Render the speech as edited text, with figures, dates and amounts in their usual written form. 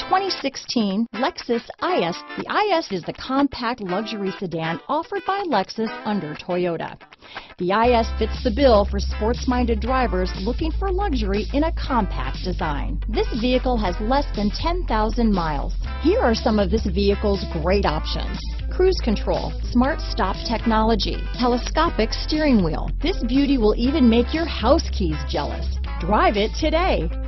2016 Lexus IS. The IS is the compact luxury sedan offered by Lexus under Toyota. The IS fits the bill for sports-minded drivers looking for luxury in a compact design. This vehicle has less than 10,000 miles. Here are some of this vehicle's great options: cruise control, smart stop technology, telescopic steering wheel. This beauty will even make your house keys jealous. Drive it today.